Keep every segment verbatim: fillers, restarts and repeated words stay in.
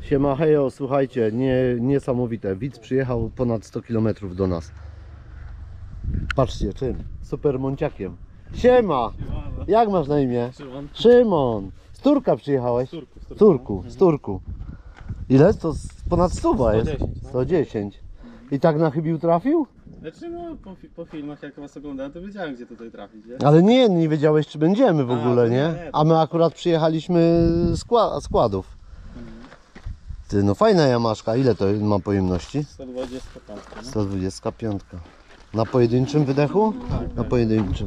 Siema, hejo, słuchajcie, nie, niesamowite. Widz przyjechał ponad sto kilometrów do nas. Patrzcie, czym? Super Monciakiem. Siema! Jak masz na imię? Szymon. Szymon! Z Turka przyjechałeś? Z Turku. Z Z Turku, z Turku. Ile? To z- ponad sto jest? sto dziesięć, no. sto dziesięć. I tak na chybił trafił? Znaczy no, po, fi- po filmach jak was oglądałem, to wiedziałem gdzie tutaj trafić, nie? Ale nie, nie wiedziałeś czy będziemy w A, ogóle, to nie, nie? nie, to A my akurat przyjechaliśmy z skła- składów. Ty, no fajna jamaszka. Ile to ma pojemności? sto dwadzieścia pięć, nie? sto dwadzieścia pięć. Na pojedynczym wydechu? Tak, Na tak. pojedynczym.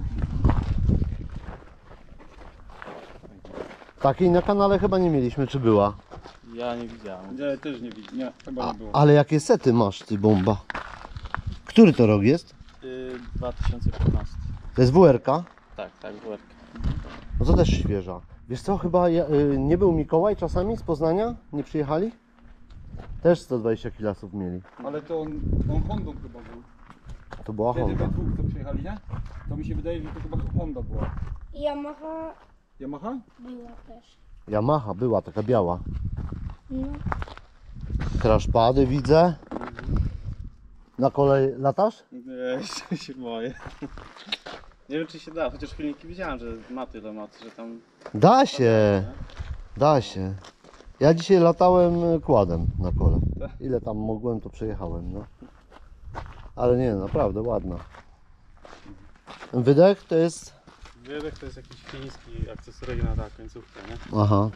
Takiej na kanale chyba nie mieliśmy, czy była? Ja nie widziałem. Ja też nie widziałem, nie, chyba A, nie było. ale jakie sety masz, ty bomba? Który to rok jest? Y, dwa tysiące piętnasty. To jest W R K? Tak, tak, work. No to też świeża. Wiesz co, chyba ja, y, nie był Mikołaj czasami z Poznania? Nie przyjechali? Też sto dwadzieścia kilasów mieli. Ale to on, on Hondą chyba był. To była Wtedy we Honda. dwóch to przyjechali, nie? To mi się wydaje, że to chyba Honda była. Yamaha Yamaha? była też. Yamaha była taka biała. No. Crashpady widzę. Na kolej latasz? Ja jeszcze się boję. Nie wiem czy się da, chociaż filmiki widziałem, że ma tyle mat, że tam... Da się, da się. Ja dzisiaj latałem kładem na kole. Ile tam mogłem, to przejechałem, no. Ale nie, naprawdę ładna. Wydech to jest... Wydech to jest jakiś chiński akcesoryjna ta końcówka, nie? Aha.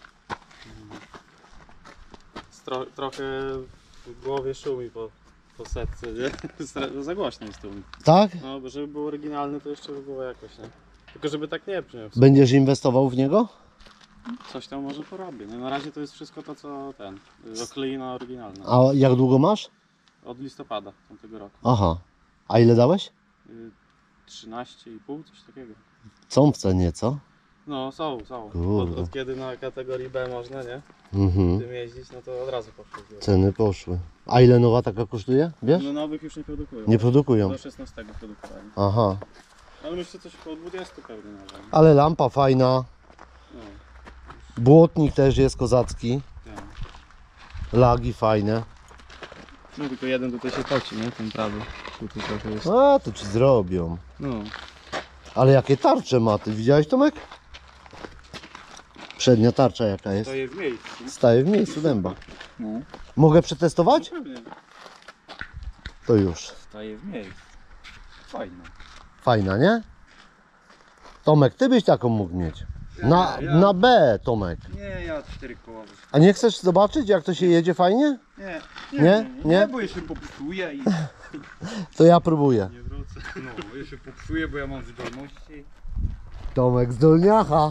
Stro, trochę w głowie szumi po, po setce, nie? Stra- Za głośno jest tu. Tak? No, bo żeby był oryginalny, to jeszcze by było jakoś, nie? Tylko żeby tak nie brzmiał. Będziesz inwestował w niego? Coś tam może porobię. Nie? Na razie to jest wszystko to, co ten, y, okleina oryginalna. A jak długo masz? Od listopada tamtego roku. Aha. A ile dałeś? Y, trzynaście i pół, coś takiego. Są w cenie, co? No, są, są. Od, Kurde. od kiedy na kategorii B można, nie? Mhm. Tym jeździć, no to od razu poszło. Ceny poszły. A ile nowa taka kosztuje? Wiesz? No nowych już nie produkują. Nie produkują. Do szesnastego produkowali. Aha. Ale myślę coś około dwudziestu pewnie nawet. Ale lampa fajna. No, Błotnik też jest kozacki. tak. Lagi fajne. No tylko jeden tutaj się toci, nie? Ten prawy. Tutaj trochę jest. A, to ci zrobią. No. Ale jakie tarcze ma, ty widziałeś, Tomek? Przednia tarcza jaka jest? To jest w miejscu. Staje w miejscu dęba. No. Mogę przetestować? Pewnie. To już. Staje w miejscu. Fajna. Fajna, nie? Tomek, ty byś taką mógł mieć. Na, Ja- na B, Tomek. Nie, ja cztery koła. A nie chcesz zobaczyć, jak to się jedzie fajnie? Nie, Nie? Nie? bo ja się popsuję i... To ja próbuję. Nie wrócę. No, ja się popsuję, bo ja mam wydolności. Tomek z Dolniacha.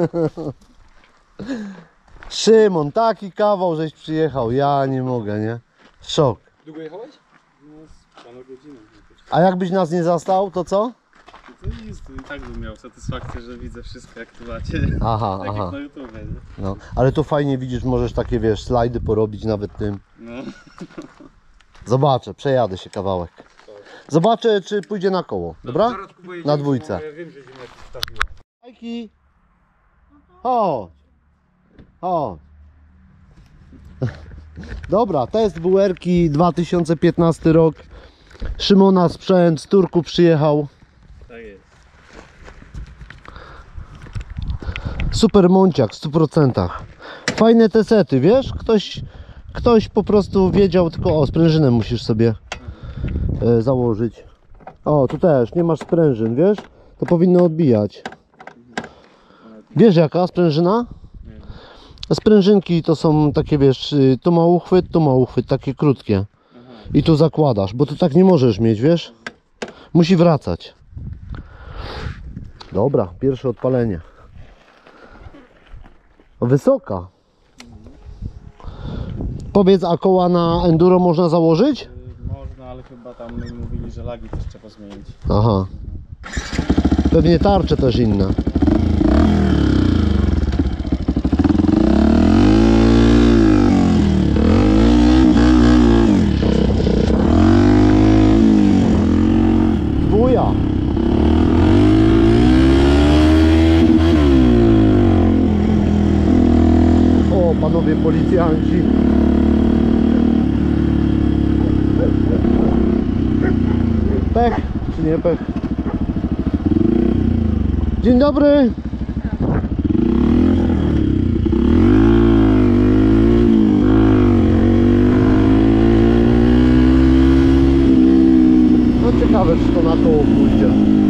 Szymon, taki kawał, żeś przyjechał. Ja nie mogę, nie? Szok. Długo jechałeś? No, z panu godziną. A jakbyś nas nie zastał, to co? To nic, to i tak bym miał satysfakcję, że widzę wszystko jak tu macie. Aha, Tak aha. jak na YouTubie, nie? No, ale to fajnie widzisz, możesz takie, wiesz, slajdy porobić nawet tym. No. Zobaczę, przejadę się kawałek. Zobaczę, czy pójdzie na koło, dobra? Zaraz kupuję Na ziemniaki, dwójce. bo Ja wiem, że ziemniaki wstawiła. Majki! Chodź! Chodź! Dobra, test W R K dwa tysiące piętnasty rok. Szymona sprzęt z Turku przyjechał. Tak jest. Super Monciak w stu procentach. Fajne te sety, wiesz? Ktoś, ktoś po prostu wiedział, tylko o, sprężynę musisz sobie e, założyć. O, tu też, nie masz sprężyn, wiesz? To powinno odbijać. Wiesz jaka sprężyna? Sprężynki to są takie, wiesz, y, tu ma uchwyt, tu ma uchwyt, takie krótkie. I tu zakładasz, bo tu tak nie możesz mieć, wiesz? Musi wracać. Dobra, pierwsze odpalenie. Wysoka. Powiedz, a koła na enduro można założyć? Y, Można, ale chyba tam mi mówili, że lagi też trzeba zmienić. Aha. Pewnie tarcze też inne. Buja. O, panowie policjanci. policjanci. Pech czy nie pech? Dzień dobry. No ciekawe, czy to na koło pójdzie.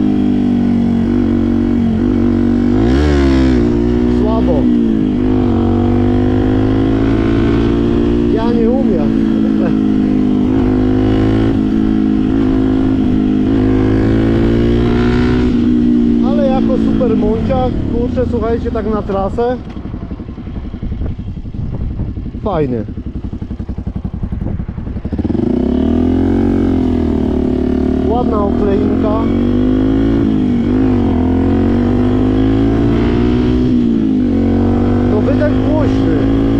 Słabo. Ja nie umiem. Ale jako super munciak, kurczę, słuchajcie, tak na trasę. Fajny. Ładna okleinka. No wydech głośny.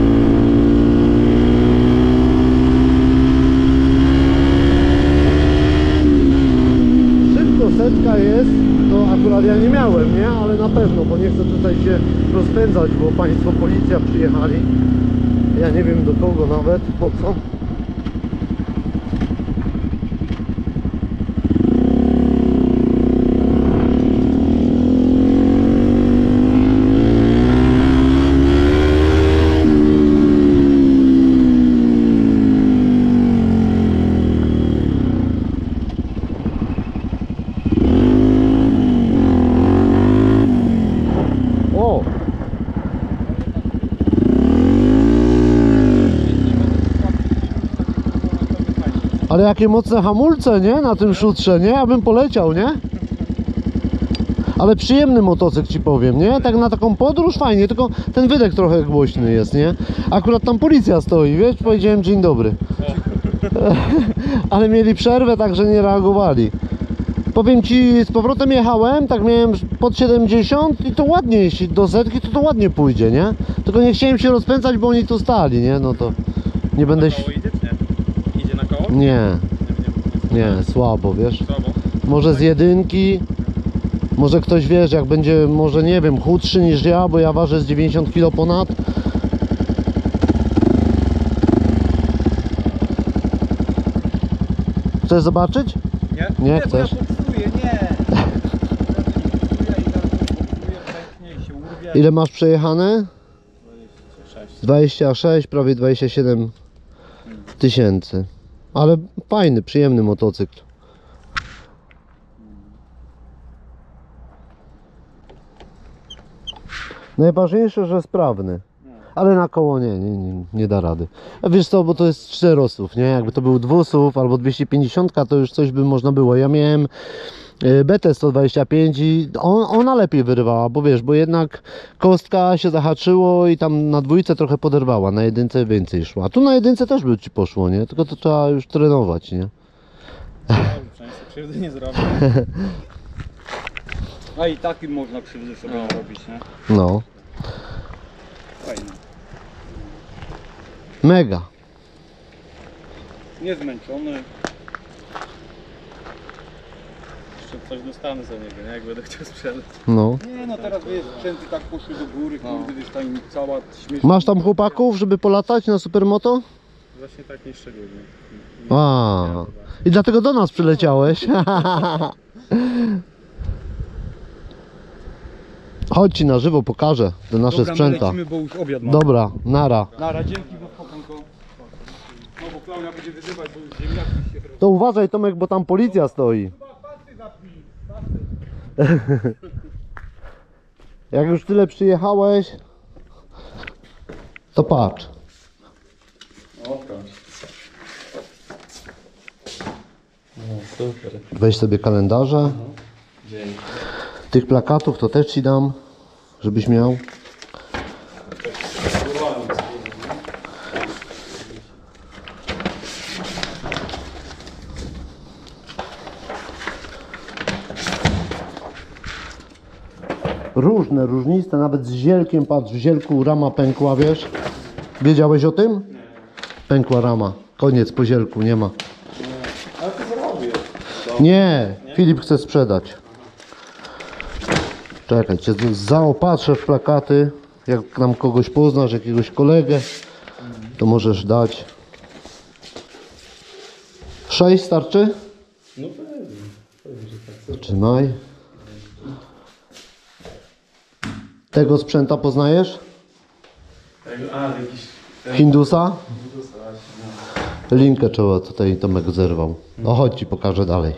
Szybko setka jest, to akurat ja nie miałem, nie? Ale na pewno, bo nie chcę tutaj się rozpędzać, bo państwo policja przyjechali. Ja nie wiem do kogo nawet, po co. O! Ale jakie mocne hamulce, nie? Na tym szutrze, nie? Ja bym poleciał, nie? Ale przyjemny motocykl, ci powiem, nie? Tak na taką podróż fajnie, tylko ten wydech trochę głośny jest, nie? Akurat tam policja stoi, wiesz? Powiedziałem dzień dobry. Ale mieli przerwę, także nie reagowali. Powiem ci, z powrotem jechałem, tak miałem pod siedemdziesiąt i to ładnie, jeśli do setki, to to ładnie pójdzie, nie? Tylko nie chciałem się rozpędzać, bo oni tu stali, nie? No to nie będę... Na koło idzie, czy nie? Idzie na koło? Nie, Nie, nie, nie, słabo, wiesz? Słabo. Może z jedynki, może ktoś, wiesz, jak będzie, może nie wiem, chudszy niż ja, bo ja ważę z dziewięćdziesiąt kilo ponad. Chcesz zobaczyć? Nie? Nie bo chcesz? ja popsuję, nie! Ja i zaraz popsuję, pęknie i się urwie. Ile masz przejechane? dwadzieścia sześć. dwadzieścia sześć, prawie dwadzieścia siedem tysięcy. Ale fajny, przyjemny motocykl. Najważniejsze, że sprawny. Ale na koło nie, nie, nie, nie da rady. A wiesz co, bo to jest czterosów, nie? Jakby to był dwusów albo dwieście pięćdziesiąt, to już coś by można było. Ja miałem y, B T sto dwadzieścia pięć i on, ona lepiej wyrywała, bo wiesz, bo jednak kostka się zahaczyło i tam na dwójce trochę poderwała, na jedynce więcej szła. A tu na jedynce też by ci poszło, nie? Tylko to trzeba już trenować, nie? Przynajmniej sobie krzywdy nie zrobię. A i takim można krzywdy sobie No. zrobić, nie? No, Fajnie. mega. Nie zmęczony. Jeszcze coś dostanę za niego, nie? Jak będę chciał sprzedać. No. Nie no, teraz wiesz, sprzęty tak poszły do góry, kurde, wiesz, tam cała śmieszna... Masz tam chłopaków, żeby polatać na supermoto? Właśnie tak nie szczególnie. A, i dlatego do nas przyleciałeś. Chodź ci na żywo pokażę te nasze Dobra, my sprzęta. lecimy, bo już obiad mam. Dobra, nara. Nara, dzięki za spokonko. No bo Klaudia będzie wyzywać, bo już ziemniaki się robią. To uważaj, Tomek, bo tam policja stoi. Pasy zapnij, pasy. Jak już tyle przyjechałeś, to patrz. O, proszę. No super. Weź sobie kalendarze. Dzięki. Tych plakatów to też ci dam, żebyś miał. Różne, różniste, nawet z zielkiem, patrz, w zielku rama pękła, wiesz? Wiedziałeś o tym? Pękła rama, koniec po zielku, nie ma. Ale to zrobię. Nie, Filip chce sprzedać. Czekaj, cię zaopatrzę w plakaty, jak nam kogoś poznasz, jakiegoś kolegę, to możesz dać sześć starczy? No pewnie. Pewnie, że tak. Trzymaj. Tego sprzęta poznajesz? Tego, a, jakiś... ten- Hindusa? Hindusa, właśnie, no. Linkę trzeba tutaj Tomek zerwał. No chodź ci pokażę dalej.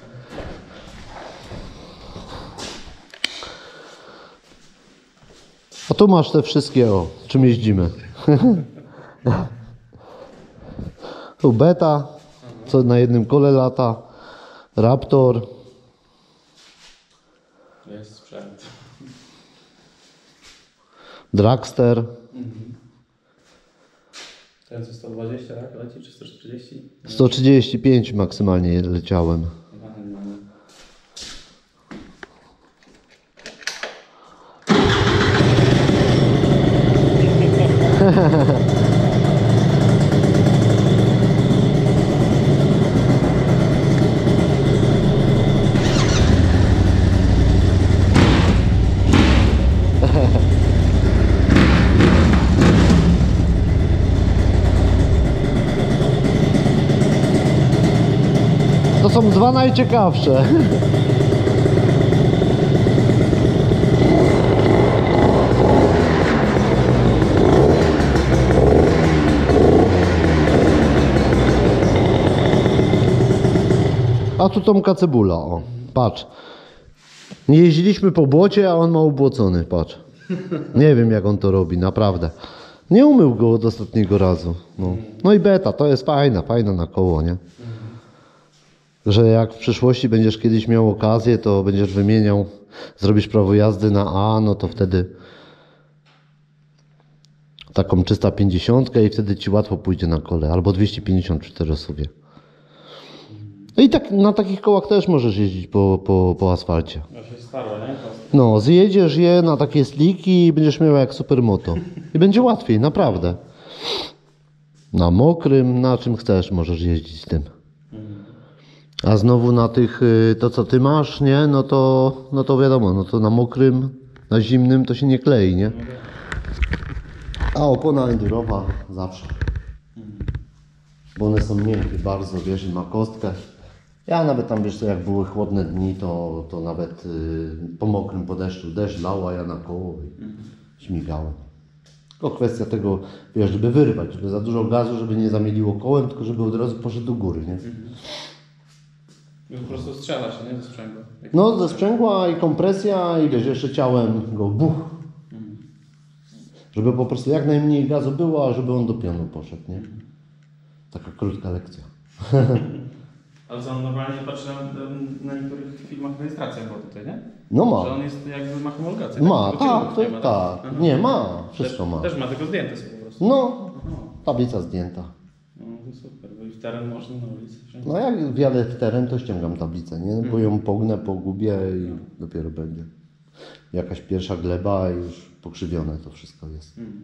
A tu masz te wszystkie, o, czym jeździmy. Tu Beta, co na jednym kole lata. Raptor. Jest sprzęt. Dragster. Ten co sto dwadzieścia, tak? Leci czy sto czterdzieści? sto trzydzieści pięć maksymalnie leciałem. Chyba nie mamy. To są dwa najciekawsze. A tu Tomka cebula, o, patrz. Nie jeździliśmy po błocie, a on ma ubłocony, patrz. Nie wiem jak on to robi, naprawdę. Nie umył go od ostatniego razu. No, no i Beta, to jest fajna, fajna na koło, nie? Że jak w przyszłości będziesz kiedyś miał okazję, to będziesz wymieniał, zrobisz prawo jazdy na A, no to wtedy taką trzysta pięćdziesiąt i wtedy ci łatwo pójdzie na kole, albo dwieście pięćdziesiąt czterosuwie. No i tak na takich kołach też możesz jeździć po, po, po asfalcie. To się starło, nie? No, zjedziesz je na takie sliki i będziesz miał jak supermoto. I będzie łatwiej, naprawdę. Na mokrym, na czym chcesz możesz jeździć tym. A znowu na tych, y, to co ty masz, nie? No to, no to wiadomo, no to na mokrym, na zimnym to się nie klei, nie? A opona endurowa zawsze. Bo one są miękkie bardzo, wiesz, i ma kostkę. Ja nawet tam, wiesz co, jak były chłodne dni, to, to nawet y, po mokrym, po deszczu, deszcz lał, a ja na koło i śmigałem. Tylko kwestia tego, wiesz, żeby wyrwać, żeby za dużo gazu, żeby nie zamieliło kołem, tylko żeby od razu poszedł do góry, nie? Po prostu strzela się, nie? Ze sprzęgła. Jak No, ze sprzęgła i kompresja i wiesz, jeszcze ciałem go buch. Żeby po prostu jak najmniej gazu było, a żeby on do pionu poszedł, nie? Taka krótka lekcja. Ale co, on normalnie patrzy na, na niektórych filmach rejestracja była tutaj, nie? No Że ma. on jest jakby ma homologację. Ma, Tylko tak, kierunków to, nie ma, tak. Aha. Nie, ma. Wszystko też, ma. Też ma, tylko zdjęte są po prostu. No, Aha. tablica zdjęta. No to super, bo i w teren można na ulicy wszędzie. No jak wjadę w teren, to ściągam tablicę, nie? Bo ją pognę, pogubię i dopiero będzie. Jakaś pierwsza gleba i już pokrzywione to wszystko jest. Hmm.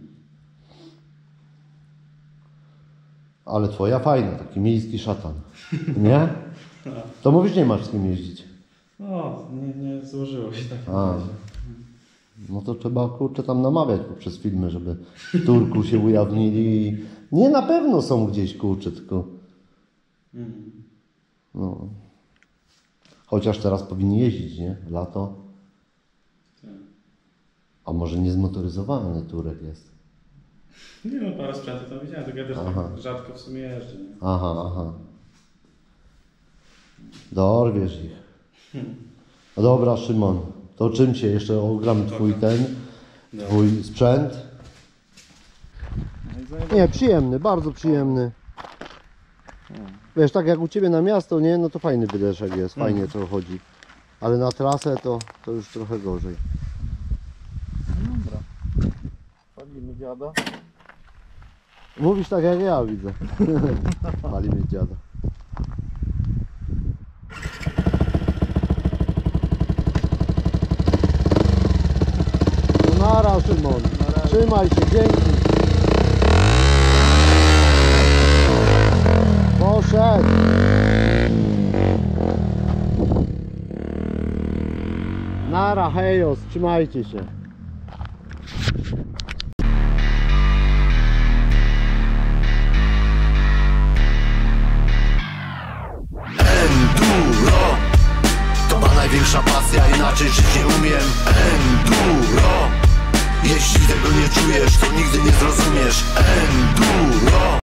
Ale twoja fajna, taki miejski szatan. Nie? To mówisz, nie masz z kim jeździć. No, nie, nie złożyło się tak. A. No to trzeba, kurczę, tam namawiać poprzez filmy, żeby w Turku się ujawnili. Nie, na pewno są gdzieś, kurczę, tylko... Hmm. No. Chociaż teraz powinni jeździć, nie? Lato. A może niezmotoryzowany Turek jest? Nie no, parę sprzętów tam widziałem, tylko ja też Aha. tak rzadko w sumie jeżdżę. Nie? Aha, aha. Dorwiesz ich. No dobra, Szymon, to czym się jeszcze ogram twój ten, twój sprzęt? Nie, przyjemny, bardzo przyjemny. Wiesz, tak jak u Ciebie na miasto, nie? No to fajny wydeszek jest, fajnie to chodzi. Ale na trasę to, to już trochę gorzej. Dobra. Palimy dziada. Mówisz tak jak ja widzę. Palimy dziada. No nara, Szymon. Trzymaj się, dzięki. Poszedł. Nara, hejos, trzymajcie się. największa pasja, inaczej żyć nie umiem. Enduro. Jeśli tego nie czujesz, to nigdy nie zrozumiesz. Enduro.